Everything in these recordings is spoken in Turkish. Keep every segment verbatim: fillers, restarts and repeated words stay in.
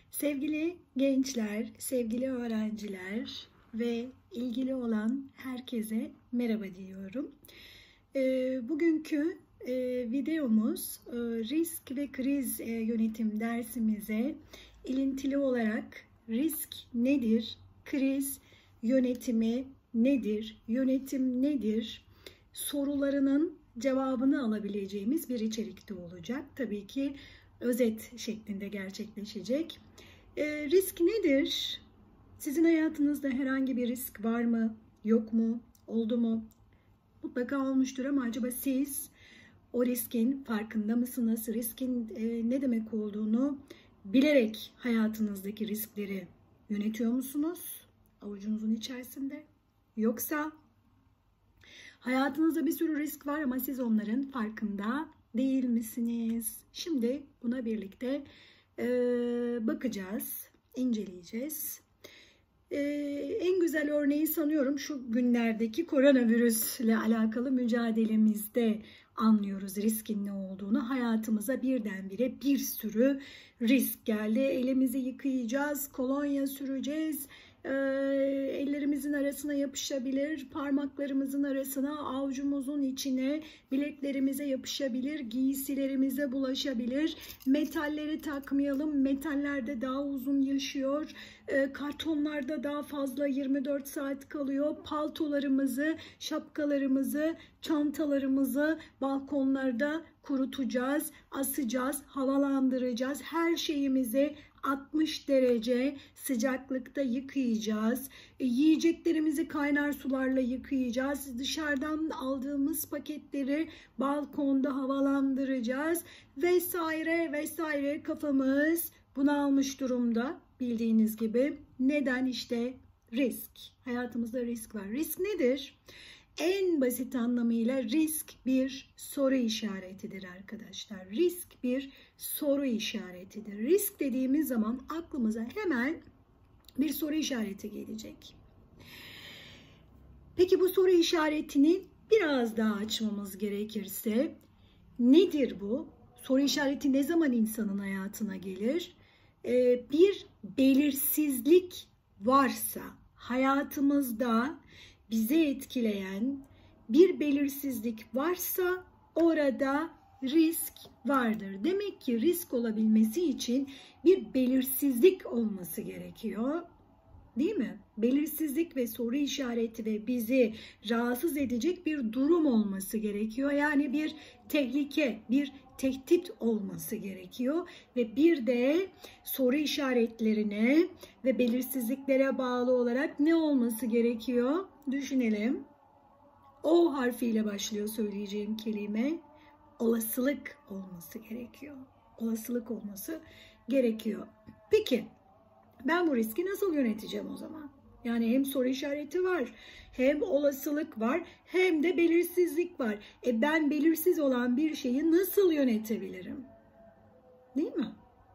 Sevgili gençler, sevgili öğrenciler ve ilgili olan herkese merhaba diyorum. Bugünkü videomuz risk ve kriz yönetim dersimize ilintili olarak risk nedir, kriz yönetimi nedir, yönetim nedir sorularının cevabını alabileceğimiz bir içerikte olacak. Tabii ki özet şeklinde gerçekleşecek. E, risk nedir? Sizin hayatınızda herhangi bir risk var mı? Yok mu? Oldu mu? Mutlaka olmuştur ama acaba siz o riskin farkında mısınız? Riskin e, ne demek olduğunu bilerek hayatınızdaki riskleri yönetiyor musunuz? Avucunuzun içerisinde. Yoksa hayatınızda bir sürü risk var ama siz onların farkında değil misiniz? Şimdi buna birlikte e, bakacağız, inceleyeceğiz. E, en güzel örneği sanıyorum şu günlerdeki koronavirüsle alakalı mücadelemizde anlıyoruz riskin ne olduğunu. Hayatımıza birdenbire bir sürü risk geldi. Elimizi yıkayacağız, kolonya süreceğiz. Ellerimizin arasına yapışabilir, parmaklarımızın arasına, avucumuzun içine, bileklerimize yapışabilir, giysilerimize bulaşabilir. Metalleri takmayalım, metallerde daha uzun yaşıyor, kartonlarda daha fazla yirmi dört saat kalıyor. Paltolarımızı, şapkalarımızı, çantalarımızı balkonlarda kurutacağız, asacağız, havalandıracağız. Her şeyimizi altmış derece sıcaklıkta yıkayacağız. E, yiyeceklerimizi kaynar sularla yıkayacağız. Dışarıdan aldığımız paketleri balkonda havalandıracağız. Vesaire vesaire, kafamız bunalmış durumda bildiğiniz gibi. Neden? İşte risk. Hayatımızda risk var. Risk nedir? En basit anlamıyla risk bir soru işaretidir arkadaşlar. Risk bir soru işaretidir. Risk dediğimiz zaman aklımıza hemen bir soru işareti gelecek. Peki bu soru işaretini biraz daha açmamız gerekirse nedir bu? Soru işareti ne zaman insanın hayatına gelir? Ee, bir belirsizlik varsa hayatımızda bizi etkileyen bir belirsizlik varsa orada risk vardır. Demek ki risk olabilmesi için bir belirsizlik olması gerekiyor. Değil mi? Belirsizlik ve soru işareti ve bizi rahatsız edecek bir durum olması gerekiyor. Yani bir tehlike, bir tehdit olması gerekiyor ve bir de soru işaretlerine ve belirsizliklere bağlı olarak ne olması gerekiyor? Düşünelim. O harfiyle başlıyor söyleyeceğim kelime. Olasılık olması gerekiyor. Olasılık olması gerekiyor. Peki ben bu riski nasıl yöneteceğim o zaman? Yani hem soru işareti var, hem olasılık var, hem de belirsizlik var. E ben belirsiz olan bir şeyi nasıl yönetebilirim? Değil mi?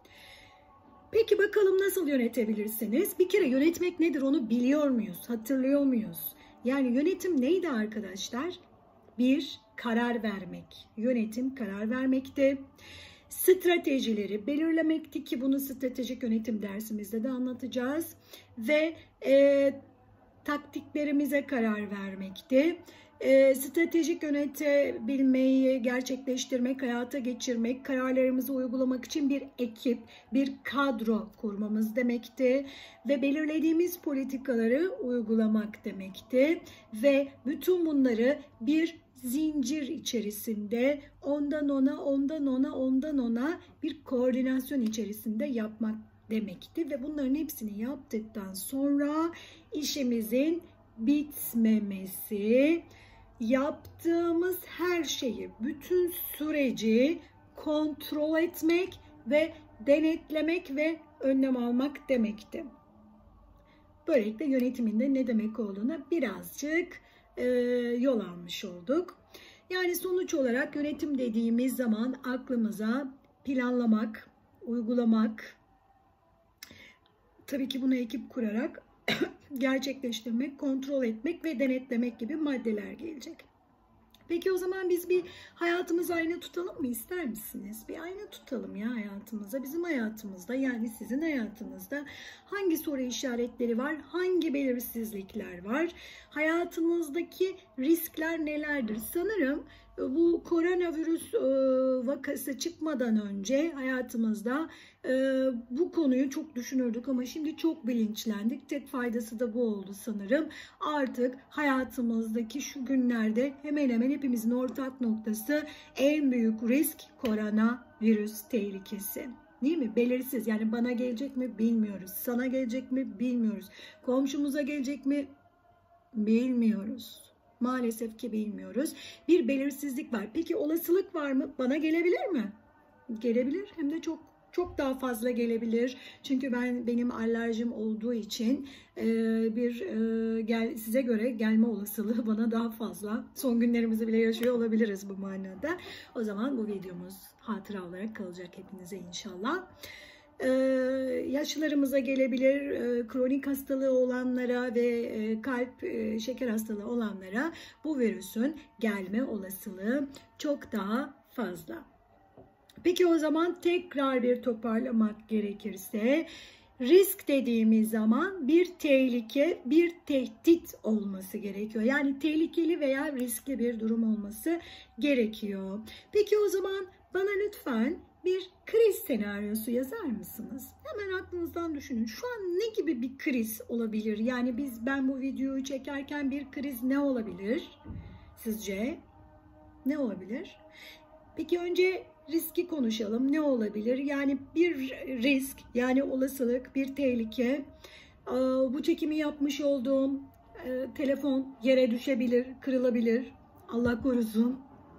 Peki bakalım nasıl yönetebilirsiniz? Bir kere yönetmek nedir onu biliyor muyuz? Hatırlıyor muyuz? Yani yönetim neydi arkadaşlar? Bir, karar vermek. Yönetim karar vermekti. Stratejileri belirlemekti ki bunu stratejik yönetim dersimizde de anlatacağız. Ve e, taktiklerimize karar vermekti. E, stratejik yönetebilmeyi gerçekleştirmek, hayata geçirmek, kararlarımızı uygulamak için bir ekip, bir kadro kurmamız demekti. Ve belirlediğimiz politikaları uygulamak demekti. Ve bütün bunları bir zincir içerisinde ondan ona, ondan ona, ondan ona bir koordinasyon içerisinde yapmak demekti. Ve bunların hepsini yaptıktan sonra işimizin bitmemesi, yaptığımız her şeyi, bütün süreci kontrol etmek ve denetlemek ve önlem almak demekti. Böylelikle yönetiminde ne demek olduğuna birazcık e, yol almış olduk. Yani sonuç olarak yönetim dediğimiz zaman aklımıza planlamak, uygulamak, tabii ki bunu ekip kurarak gerçekleştirmek, kontrol etmek ve denetlemek gibi maddeler gelecek. Peki o zaman biz bir hayatımızı ayna tutalım mı, ister misiniz? Bir ayna tutalım ya hayatımıza. Bizim hayatımızda, yani sizin hayatınızda hangi soru işaretleri var? Hangi belirsizlikler var? Hayatınızdaki riskler nelerdir? Sanırım bu koronavirüs vakası çıkmadan önce hayatımızda bu konuyu çok düşünürdük ama şimdi çok bilinçlendik. Tek faydası da bu oldu sanırım. Artık hayatımızdaki şu günlerde hemen hemen hepimizin ortak noktası en büyük risk koronavirüs tehlikesi. Değil mi? Belirsiz. Yani bana gelecek mi bilmiyoruz. Sana gelecek mi bilmiyoruz. Komşumuza gelecek mi bilmiyoruz. Maalesef ki bilmiyoruz. Bir belirsizlik var. Peki olasılık var mı? Bana gelebilir mi? Gelebilir. Hem de çok çok daha fazla gelebilir. Çünkü ben benim alerjim olduğu için e, bir e, gel, size göre gelme olasılığı bana daha fazla. Son günlerimizi bile yaşıyor olabiliriz bu manada. O zaman bu videomuz hatıra olarak kalacak hepinize inşallah. Ee, yaşlılarımıza gelebilir, e, kronik hastalığı olanlara ve e, kalp e, şeker hastalığı olanlara bu virüsün gelme olasılığı çok daha fazla. Peki o zaman tekrar bir toparlamak gerekirse, risk dediğimiz zaman bir tehlike, bir tehdit olması gerekiyor. Yani tehlikeli veya riskli bir durum olması gerekiyor. Peki o zaman bana lütfen bir kriz senaryosu yazar mısınız? Hemen aklınızdan düşünün. Şu an ne gibi bir kriz olabilir? Yani biz ben bu videoyu çekerken bir kriz ne olabilir? Sizce ne olabilir? Peki önce riski konuşalım. Ne olabilir? Yani bir risk, yani olasılık, bir tehlike. Bu çekimi yapmış olduğum telefon yere düşebilir, kırılabilir. Allah korusun.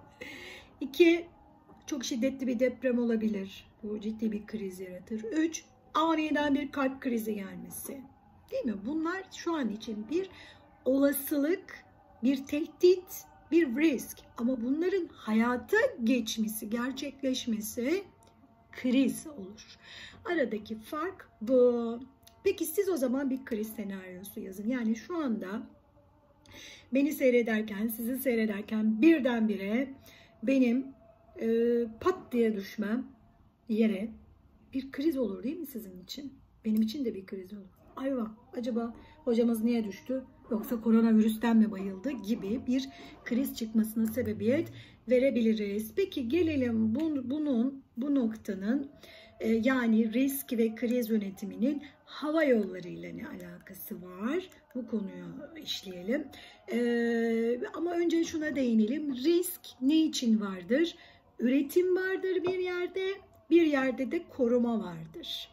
İki, çok şiddetli bir deprem olabilir. Bu ciddi bir kriz yaratır. Üç, aniden bir kalp krizi gelmesi. Değil mi? Bunlar şu an için bir olasılık, bir tehdit, bir risk. Ama bunların hayata geçmesi, gerçekleşmesi kriz olur. Aradaki fark bu. Peki siz o zaman bir kriz senaryosu yazın. Yani şu anda beni seyrederken, sizi seyrederken birdenbire benim e, pat diye düşmem yere bir kriz olur değil mi sizin için? Benim için de bir kriz olur. Ayva, acaba hocamız niye düştü? Yoksa koronavirüsten mi bayıldı gibi bir kriz çıkmasına sebebiyet verebiliriz. Peki gelelim bu, bunun, bu noktanın e, yani risk ve kriz yönetiminin hava yolları ile ne alakası var? Bu konuyu işleyelim. E, ama önce şuna değinelim. Risk ne için vardır? Üretim vardır bir yerde, bir yerde de koruma vardır.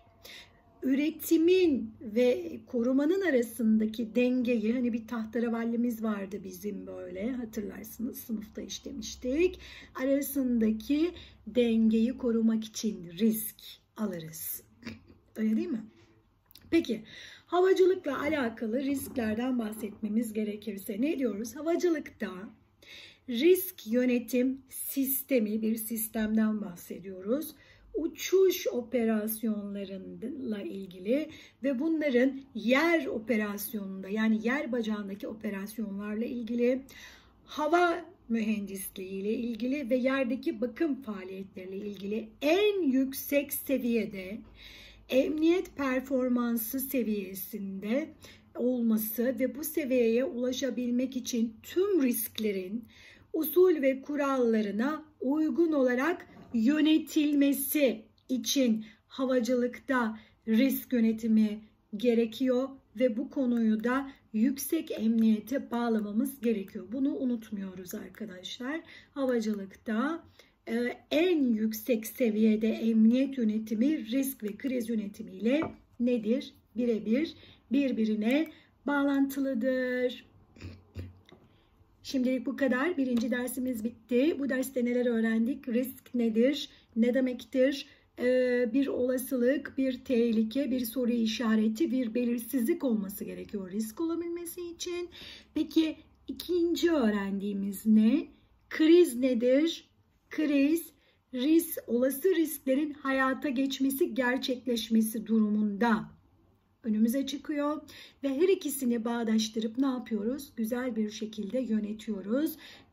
Üretimin ve korumanın arasındaki dengeyi, hani bir tahteravallimiz vardı bizim böyle, hatırlarsınız sınıfta işlemiştik. Arasındaki dengeyi korumak için risk alırız. Öyle değil mi? Peki havacılıkla alakalı risklerden bahsetmemiz gerekirse ne diyoruz? Havacılıkta risk yönetim sistemi, bir sistemden bahsediyoruz. Uçuş operasyonlarıyla ilgili ve bunların yer operasyonunda, yani yer bacağındaki operasyonlarla ilgili, hava mühendisliği ile ilgili ve yerdeki bakım faaliyetleriyle ilgili en yüksek seviyede, emniyet performansı seviyesinde olması ve bu seviyeye ulaşabilmek için tüm risklerin usul ve kurallarına uygun olarak yönetilmesi için havacılıkta risk yönetimi gerekiyor ve bu konuyu da yüksek emniyete bağlamamız gerekiyor. Bunu unutmuyoruz arkadaşlar. Havacılıkta e, en yüksek seviyede emniyet yönetimi risk ve kriz yönetimiyle nedir? Birebir birbirine bağlantılıdır. Şimdilik bu kadar. Birinci dersimiz bitti. Bu derste neler öğrendik? Risk nedir? Ne demektir? Ee, bir olasılık, bir tehlike, bir soru işareti, bir belirsizlik olması gerekiyor risk olabilmesi için. Peki ikinci öğrendiğimiz ne? Kriz nedir? Kriz, risk, olası risklerin hayata geçmesi, gerçekleşmesi durumunda önümüze çıkıyor ve her ikisini bağdaştırıp ne yapıyoruz? Güzel bir şekilde yönetiyoruz.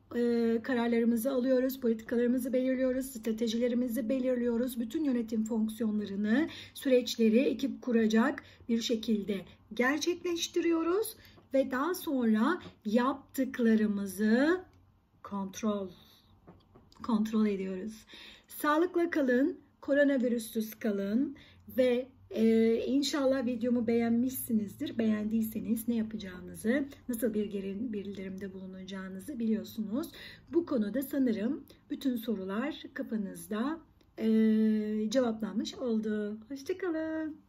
e, kararlarımızı alıyoruz, politikalarımızı belirliyoruz, stratejilerimizi belirliyoruz. Bütün yönetim fonksiyonlarını, süreçleri ekip kuracak bir şekilde gerçekleştiriyoruz ve daha sonra yaptıklarımızı kontrol kontrol ediyoruz. Sağlıkla kalın, koronavirüsüz kalın ve Ee, inşallah videomu beğenmişsinizdir. Beğendiyseniz ne yapacağınızı, nasıl bir geri bildirimde bulunacağınızı biliyorsunuz. Bu konuda sanırım bütün sorular kafanızda ee, cevaplanmış oldu. Hoşça kalın.